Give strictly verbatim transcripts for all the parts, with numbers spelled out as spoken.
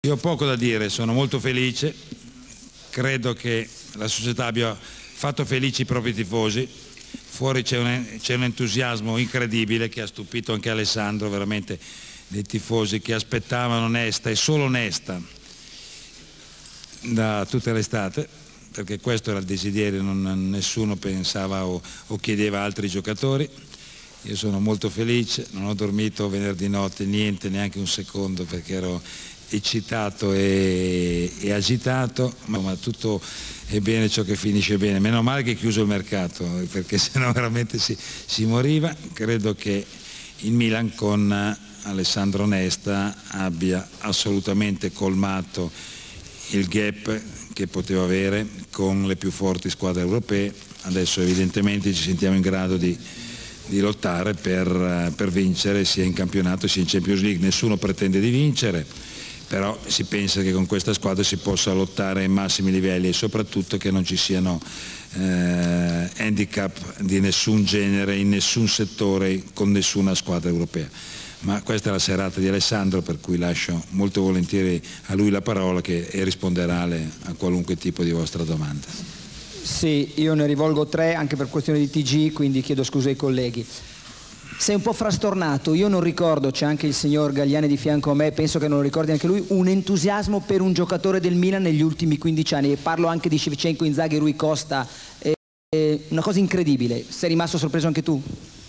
Io ho poco da dire, sono molto felice, credo che la società abbia fatto felici i propri tifosi, fuori c'è un, c'è un entusiasmo incredibile che ha stupito anche Alessandro, veramente dei tifosi che aspettavano Nesta e solo Nesta da tutta l'estate, perché questo era il desiderio, non, nessuno pensava o, o chiedeva altri giocatori. Io sono molto felice, non ho dormito venerdì notte niente, neanche un secondo, perché ero eccitato e, e agitato, ma, ma tutto è bene ciò che finisce bene. Meno male che è chiuso il mercato, perché sennò veramente si, si moriva. Credo che il Milan con Alessandro Nesta abbia assolutamente colmato il gap che poteva avere con le più forti squadre europee. Adesso evidentemente ci sentiamo in grado di, di lottare per, per vincere sia in campionato sia in Champions League. Nessuno pretende di vincere, però si pensa che con questa squadra si possa lottare ai massimi livelli e soprattutto che non ci siano eh, handicap di nessun genere in nessun settore con nessuna squadra europea. Ma questa è la serata di Alessandro, per cui lascio molto volentieri a lui la parola che risponderà alle, a qualunque tipo di vostra domanda. Sì, io ne rivolgo tre anche per questione di T G, quindi chiedo scusa ai colleghi. Sei un po' frastornato, io non ricordo, c'è anche il signor Galliani di fianco a me, penso che non lo ricordi anche lui, un entusiasmo per un giocatore del Milan negli ultimi quindici anni, e parlo anche di Shevchenko, Inzaghi, Rui Costa, eh, eh, una cosa incredibile. Sei rimasto sorpreso anche tu?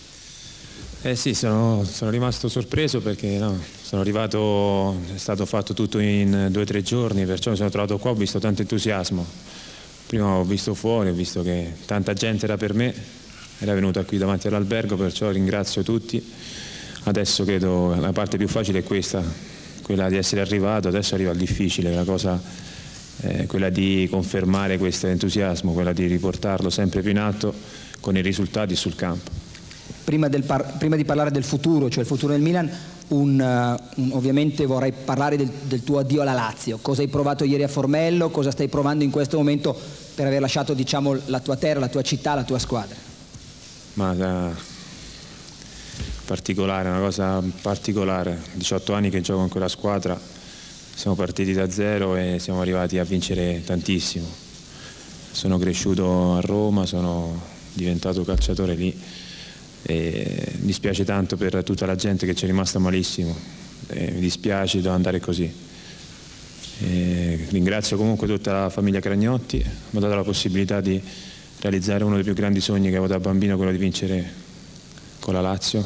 Eh sì, sono, sono rimasto sorpreso perché no, sono arrivato, è stato fatto tutto in due o tre giorni, perciò mi sono trovato qua, ho visto tanto entusiasmo. Prima ho visto fuori, ho visto che tanta gente era per me, era venuta qui davanti all'albergo, perciò ringrazio tutti. Adesso credo la parte più facile è questa, quella di essere arrivato, adesso arriva il difficile, la cosa è quella di confermare questo entusiasmo, quella di riportarlo sempre più in alto con i risultati sul campo. Prima, del par prima di parlare del futuro, cioè il futuro del Milan, un, uh, un, ovviamente vorrei parlare del, del tuo addio alla Lazio. Cosa hai provato ieri a Formello, cosa stai provando in questo momento per aver lasciato, diciamo, la tua terra, la tua città, la tua squadra? Ma uh, particolare, una cosa particolare, diciotto anni che gioco in quella squadra, siamo partiti da zero e siamo arrivati a vincere tantissimo. Sono cresciuto a Roma, sono diventato calciatore lì e mi dispiace tanto per tutta la gente che ci è rimasta malissimo, e mi dispiace, devo andare così. E ringrazio comunque tutta la famiglia Cragnotti, mi ha dato la possibilità di realizzare uno dei più grandi sogni che avevo da bambino, quello di vincere con la Lazio,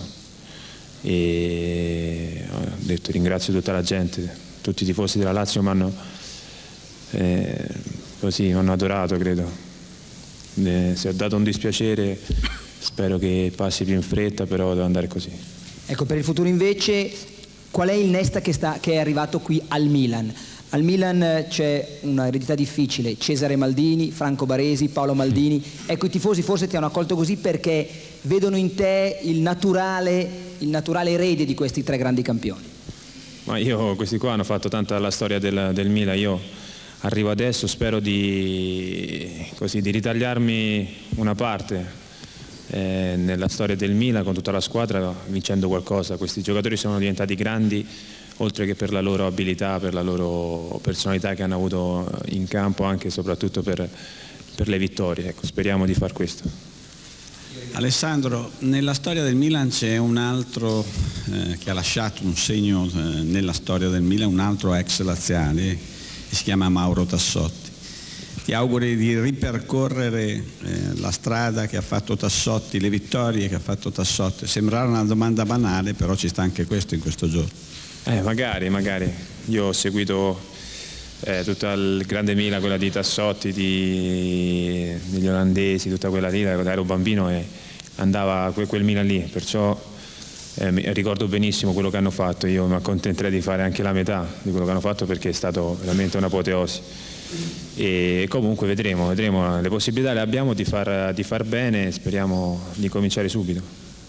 e ho detto ringrazio tutta la gente, tutti i tifosi della Lazio mi hanno eh, così, mi hanno adorato, credo. Eh, se ho dato un dispiacere spero che passi più in fretta, però devo andare così. Ecco, per il futuro invece qual è il Nesta che, sta, che è arrivato qui al Milan? Al Milan c'è una eredità difficile, Cesare Maldini, Franco Baresi, Paolo Maldini. Ecco, i tifosi forse ti hanno accolto così perché vedono in te il naturale, il naturale erede di questi tre grandi campioni. Ma io, questi qua hanno fatto tanta la storia del, del Milan, io arrivo adesso, spero di, così, di ritagliarmi una parte eh, nella storia del Milan con tutta la squadra, vincendo qualcosa. Questi giocatori sono diventati grandi, oltre che per la loro abilità, per la loro personalità che hanno avuto in campo, anche e soprattutto per, per le vittorie. Ecco, speriamo di far questo. Alessandro, nella storia del Milan c'è un altro eh, che ha lasciato un segno eh, nella storia del Milan, un altro ex laziale, che si chiama Mauro Tassotti. Ti auguri di ripercorrere eh, la strada che ha fatto Tassotti, le vittorie che ha fatto Tassotti. Sembrerà una domanda banale, però ci sta anche questo in questo giorno. Eh, magari, magari. Io ho seguito eh, tutta il grande Milan, quella di Tassotti, di, degli olandesi, tutta quella lì, da ero bambino e andava quel, quel Milan lì, perciò eh, mi, ricordo benissimo quello che hanno fatto. Io mi accontenterei di fare anche la metà di quello che hanno fatto, perché è stato veramente un'apoteosi. E comunque vedremo, vedremo, le possibilità le abbiamo di far, di far bene, speriamo di cominciare subito.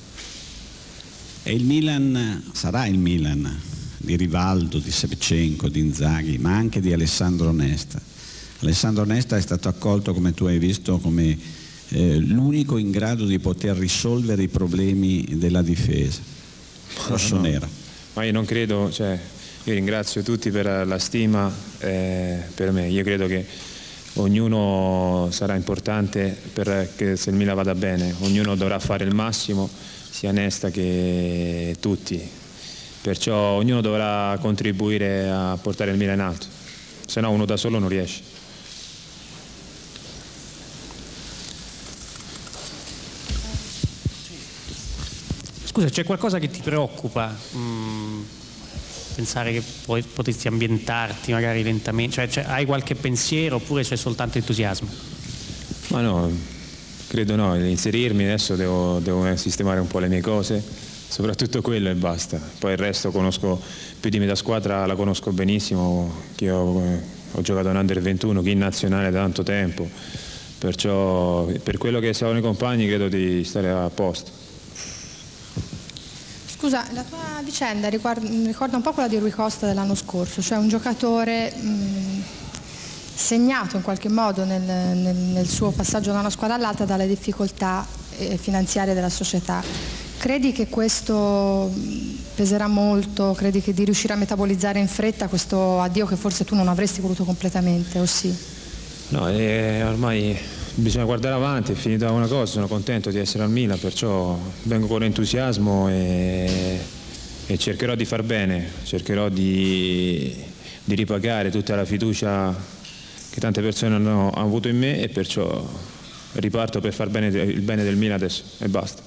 E il Milan sarà il Milan di Rivaldo, di Shevchenko, di Inzaghi, ma anche di Alessandro Nesta. Alessandro Nesta è stato accolto, come tu hai visto, come eh, l'unico in grado di poter risolvere i problemi della difesa rossonera. No, ma io non credo, cioè, io ringrazio tutti per la stima eh, per me. Io credo che ognuno sarà importante perché se il Milan vada bene, ognuno dovrà fare il massimo, sia Nesta che tutti, perciò ognuno dovrà contribuire a portare il Milan in alto, se no uno da solo non riesce. Scusa, c'è qualcosa che ti preoccupa? Mm, pensare che poi potresti ambientarti magari lentamente, cioè, cioè hai qualche pensiero oppure c'è soltanto entusiasmo? Ma no, credo no, inserirmi adesso devo, devo sistemare un po' le mie cose, soprattutto quello e basta. Poi il resto conosco più di metà squadra, la conosco benissimo, che io ho giocato in under ventuno, chi in nazionale da tanto tempo, perciò per quello che siamo i compagni credo di stare a posto. Scusa, la tua vicenda ricorda un po' quella di Rui Costa dell'anno scorso, cioè un giocatore mh, segnato in qualche modo nel, nel, nel suo passaggio da una squadra all'altra dalle difficoltà eh, finanziarie della società. Credi che questo peserà molto? Credi che di riuscire a metabolizzare in fretta questo addio che forse tu non avresti voluto completamente, o sì? No, eh, ormai bisogna guardare avanti, è finita una cosa, sono contento di essere al Milan, perciò vengo con entusiasmo e, e cercherò di far bene, cercherò di, di ripagare tutta la fiducia che tante persone hanno, hanno avuto in me, e perciò riparto per far bene il bene del Milan adesso e basta.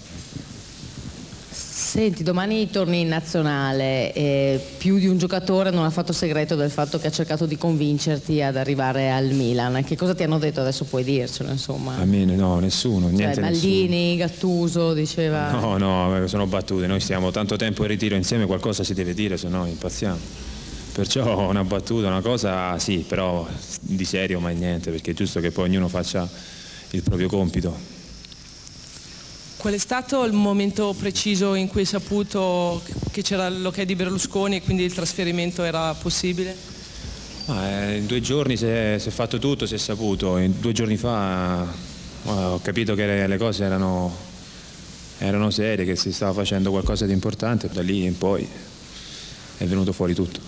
Senti, domani torni in nazionale e più di un giocatore non ha fatto segreto del fatto che ha cercato di convincerti ad arrivare al Milan. Che cosa ti hanno detto? Adesso puoi dircelo, insomma. A me no, nessuno, niente. Cioè, Maldini, nessuno. Gattuso diceva... No, no, sono battute, noi stiamo tanto tempo in ritiro insieme, qualcosa si deve dire, se no impazziamo. Perciò una battuta, una cosa sì, però di serio mai niente, perché è giusto che poi ognuno faccia il proprio compito. Qual è stato il momento preciso in cui hai saputo che c'era l'ok di Berlusconi e quindi il trasferimento era possibile? Ah, in due giorni si è, si è fatto tutto, si è saputo. In due giorni fa ho capito che le, le cose erano, erano serie, che si stava facendo qualcosa di importante, da lì in poi è venuto fuori tutto.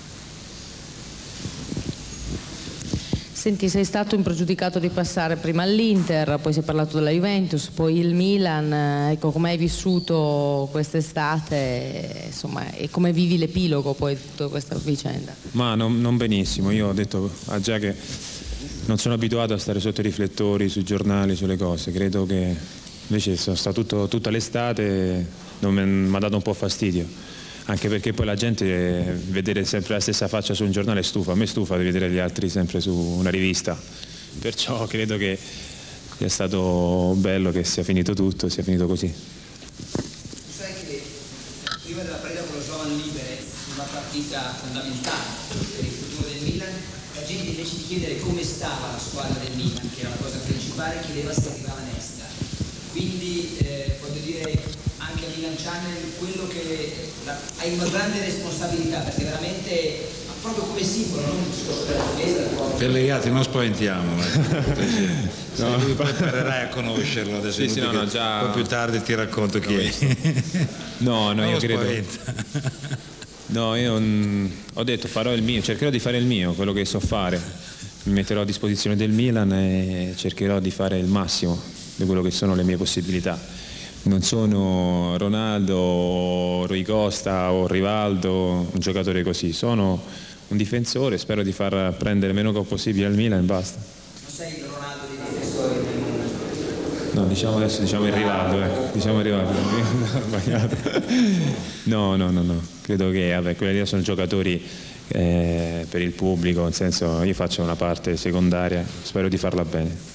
Senti, sei stato impregiudicato di passare prima all'Inter, poi si è parlato della Juventus, poi il Milan, ecco, come hai vissuto quest'estate, insomma, e come vivi l'epilogo poi di tutta questa vicenda? Ma non, non benissimo, io ho detto ah, già che non sono abituato a stare sotto i riflettori, sui giornali, sulle cose, credo che invece sono stato tutto, tutta l'estate, mi ha dato un po' fastidio. Anche perché poi la gente vedere sempre la stessa faccia su un giornale stufa, a me stufa di vedere gli altri sempre su una rivista, perciò credo che sia stato bello che sia finito tutto, sia finito così. Sai che prima della partita con lo Slovan Liberec, una partita fondamentale per il futuro del Milan, la gente invece di chiedere come stava la squadra del Milan, che era la cosa principale, chiedeva se arrivava Nesta. Quindi eh, voglio dire anche a Milan Channel quello che la, hai una grande responsabilità, perché veramente proprio come simbolo, non un discorso della difesa. Per le gatti non spaventiamo, eh. No, lui poi imparerai a conoscerlo adesso. Sì, sì, no, no, già... un po' più tardi ti racconto chi è. No, no, io credo. No, io mh, ho detto farò il mio, cercherò di fare il mio, quello che so fare. Mi metterò a disposizione del Milan e cercherò di fare il massimo di quello che sono le mie possibilità. Non sono Ronaldo o Rui Costa o Rivaldo, un giocatore così, sono un difensore, spero di far prendere meno gol possibile al Milan e basta. Non sei il Ronaldo dei difensori del mondo? No, diciamo adesso diciamo il Rivaldo, ecco, diciamo il Rivaldo. No, no, no, no, credo che vabbè, quelli lì sono giocatori eh, per il pubblico, nel senso io faccio una parte secondaria, spero di farla bene.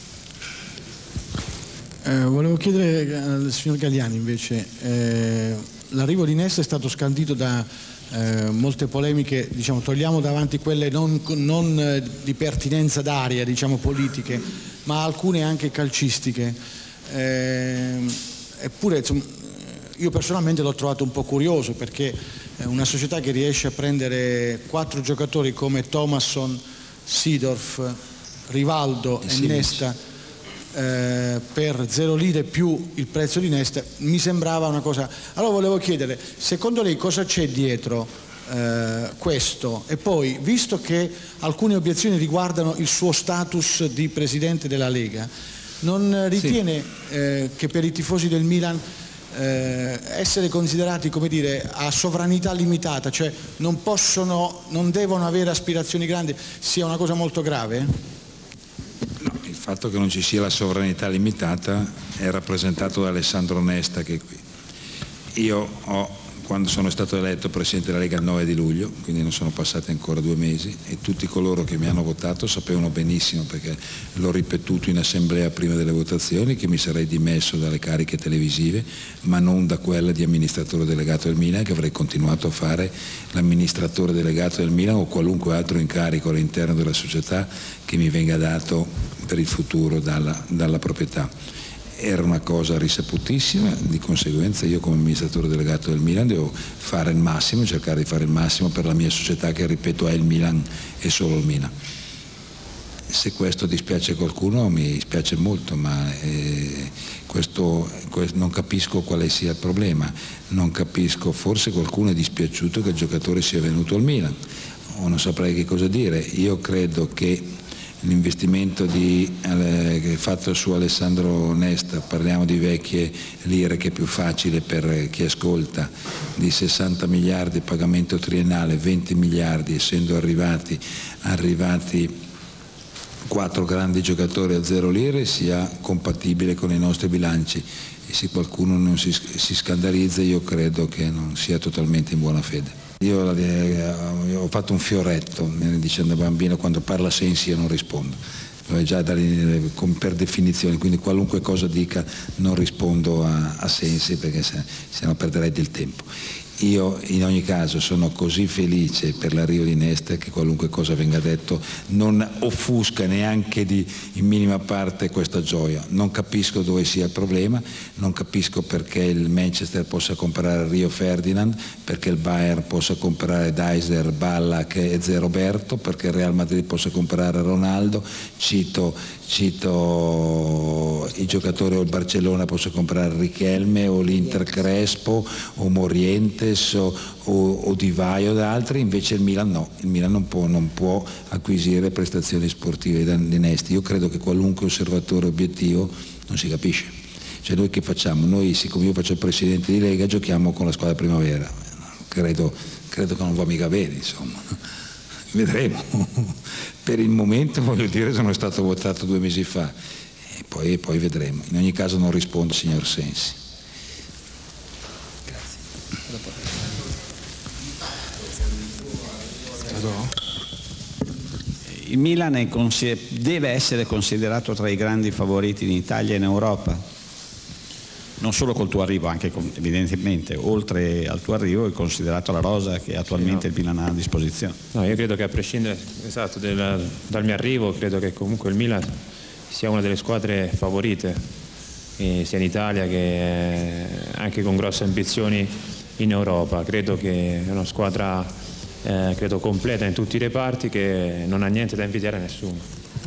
Eh, volevo chiedere al signor Galliani invece, eh, l'arrivo di Nesta è stato scandito da eh, molte polemiche, diciamo, togliamo davanti quelle non, non eh, di pertinenza d'aria, diciamo politiche, ma alcune anche calcistiche. Eh, eppure insomma, io personalmente l'ho trovato un po' curioso, perché è una società che riesce a prendere quattro giocatori come Thomasson, Seedorf, Rivaldo e, e Nesta Eh, per zero lire più il prezzo di Nesta, mi sembrava una cosa. Allora volevo chiedere, secondo lei cosa c'è dietro eh, questo, e poi, visto che alcune obiezioni riguardano il suo status di Presidente della Lega, non ritiene sì. eh, che per i tifosi del Milan eh, essere considerati, come dire, a sovranità limitata, cioè non possono, non devono avere aspirazioni grandi, sia una cosa molto grave? No, il fatto che non ci sia la sovranità limitata è rappresentato da Alessandro Nesta, che è qui. Io ho, quando sono stato eletto Presidente della Lega il nove di luglio, quindi non sono passati ancora due mesi, e tutti coloro che mi hanno votato sapevano benissimo, perché l'ho ripetuto in assemblea prima delle votazioni, che mi sarei dimesso dalle cariche televisive, ma non da quella di amministratore delegato del Milan, che avrei continuato a fare l'amministratore delegato del Milan o qualunque altro incarico all'interno della società che mi venga dato per il futuro dalla, dalla proprietà. Era una cosa risaputissima, di conseguenza io come amministratore delegato del Milan devo fare il massimo, cercare di fare il massimo per la mia società, che ripeto è il Milan e solo il Milan. Se questo dispiace qualcuno mi dispiace molto, ma eh, questo, questo, non capisco quale sia il problema, non capisco, forse qualcuno è dispiaciuto che il giocatore sia venuto al Milan, o non saprei che cosa dire. Io credo che l'investimento di, eh, fatto su Alessandro Nesta, parliamo di vecchie lire che è più facile per chi ascolta, di sessanta miliardi pagamento triennale, venti miliardi, essendo arrivati, arrivati quattro grandi giocatori a zero lire, sia compatibile con i nostri bilanci, e se qualcuno non si, si scandalizza io credo che non sia totalmente in buona fede. Io, eh, ho fatto un fioretto dicendo bambino, quando parla Sensi io non rispondo, già da, per definizione, quindi qualunque cosa dica non rispondo a, a Sensi, perché se, se no perderei del tempo. Io in ogni caso sono così felice per l'arrivo di Nesta che qualunque cosa venga detto non offusca neanche di, in minima parte questa gioia. Non capisco dove sia il problema, non capisco perché il Manchester possa comprare Rio Ferdinand, perché il Bayern possa comprare Deiser, Ballack e Zeroberto, perché il Real Madrid possa comprare Ronaldo, cito, cito i giocatori, o il Barcellona possa comprare Richelme, o l'Inter Crespo, o Moriente, O, o Di Vaio da altri, invece il Milan no, il Milan non può, non può acquisire prestazioni sportive di Nesta. Io credo che qualunque osservatore obiettivo non si capisce, cioè noi che facciamo? Noi, siccome io faccio il presidente di Lega, giochiamo con la squadra primavera, credo, credo che non va mica bene, insomma, vedremo. Per il momento, voglio dire, sono stato votato due mesi fa e poi, poi vedremo. In ogni caso non rispondo, signor Sensi. Il Milan è deve essere considerato tra i grandi favoriti in Italia e in Europa, non solo col tuo arrivo, anche con, evidentemente oltre al tuo arrivo è considerato la rosa che attualmente sì, no. il Milan ha a disposizione. No, io credo che a prescindere esatto, del, dal mio arrivo, credo che comunque il Milan sia una delle squadre favorite eh, sia in Italia che anche con grosse ambizioni in Europa. Credo che è una squadra eh, credo completa in tutti i reparti, che non ha niente da invidiare a nessuno.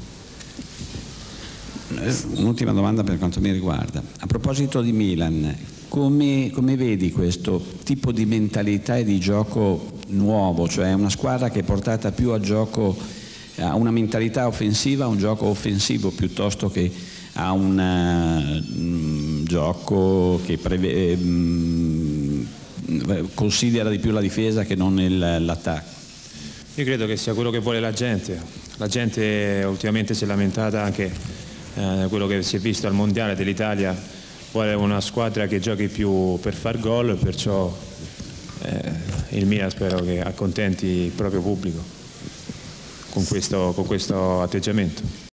Un'ultima domanda per quanto mi riguarda. A proposito di Milan, come, come vedi questo tipo di mentalità e di gioco nuovo? Cioè una squadra che è portata più a gioco, a una mentalità offensiva, a un gioco offensivo piuttosto che a un uh, gioco che preve, um, considera di più la difesa che non l'attacco? Io credo che sia quello che vuole la gente. La gente ultimamente si è lamentata anche eh, quello che si è visto al mondiale dell'Italia, vuole una squadra che giochi più per far gol, perciò eh, il Milan spero che accontenti il proprio pubblico con questo, con questo atteggiamento.